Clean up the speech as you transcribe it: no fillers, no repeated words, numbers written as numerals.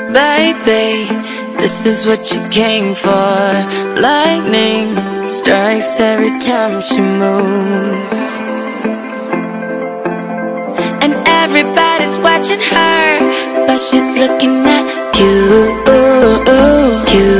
Baby, this is what you came for. Lightning strikes every time she moves, and everybody's watching her, but she's looking at you.